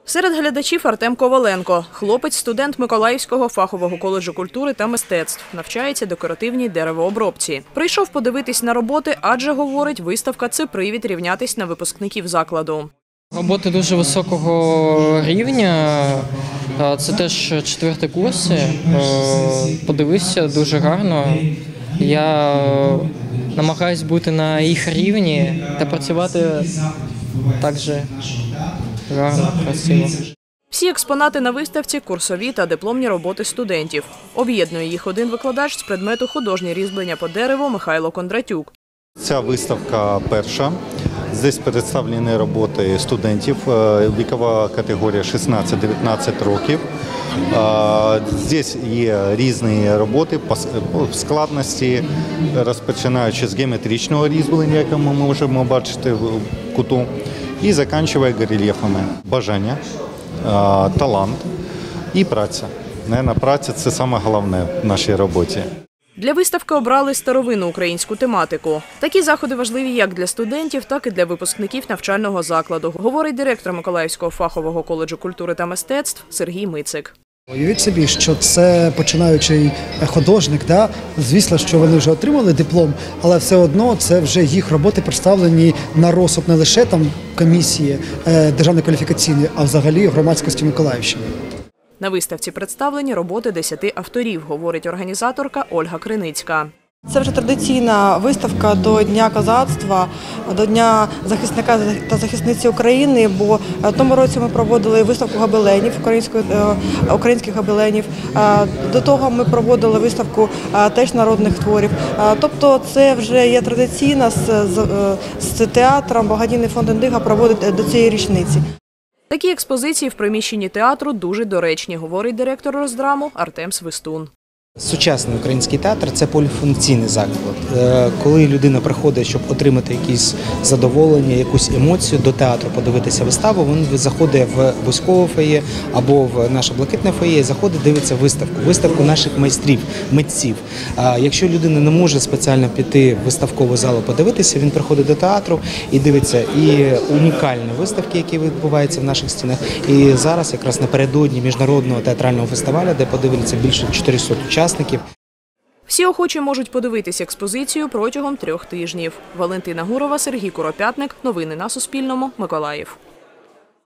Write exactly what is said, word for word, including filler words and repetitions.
Серед глядачів Артем Коваленко. Хлопець – студент Миколаївського фахового коледжу культури та мистецтв. Навчається декоративній деревообробці. Прийшов подивитись на роботи, адже, говорить, виставка – це привід рівнятись на випускників закладу. Роботи дуже високого рівня. Це теж четверті курси. Подивився дуже гарно. Я намагаюсь бути на їх рівні та працювати так же гарно, красиво. Всі експонати на виставці – курсові та дипломні роботи студентів. Об'єднує їх один викладач з предмету художнє різьблення по дереву Михайло Кондратюк. Ця виставка перша. Здесь представлені роботи студентів, вікова категорія шістнадцять дев'ятнадцять років. Здесь є різні роботи по складності, розпочинаючи з геометричного різьблення, яке ми можемо бачити в куту, і закінчує горельєфами. Бажання, талант і праця. Наверно, праця – це саме головне в нашій роботі. Для виставки обрали старовинну українську тематику. Такі заходи важливі як для студентів, так і для випускників навчального закладу, говорить директор Миколаївського фахового коледжу культури та мистецтв Сергій Мицик. Уявіть собі, що це починаючий художник, да? Звісно, що вони вже отримали диплом, але все одно це вже їх роботи представлені на розсуд не лише там комісії державної кваліфікаційної, а взагалі громадськості Миколаївщини. На виставці представлені роботи десяти авторів, говорить організаторка Ольга Криницька. Це вже традиційна виставка до Дня козацтва, до Дня захисника та захисниці України, бо в тому році ми проводили виставку гобеленів, українських гобеленів. До того ми проводили виставку теж народних творів. Тобто це вже є традиційно з театром, благодійний фонд «Індиго» проводить до цієї річниці. Такі експозиції в приміщенні театру дуже доречні, говорить директор роздраму Артем Свистун. Сучасний український театр – це поліфункційний заклад. Коли людина приходить, щоб отримати якісь задоволення, якусь емоцію до театру, подивитися виставу, він заходить в вузькове фоє або в наше блакитне фоє і заходить, дивиться виставку, виставку наших майстрів, митців. Якщо людина не може спеціально піти в виставкову залу подивитися, він приходить до театру і дивиться і унікальні виставки, які відбуваються в наших стінах. І зараз якраз напередодні міжнародного театрального фестивалю, де подивляться більше чотирьохсот учасників. Всі охочі можуть подивитись експозицію протягом трьох тижнів. Валентина Гурова, Сергій Куропятник. Новини на Суспільному. Миколаїв.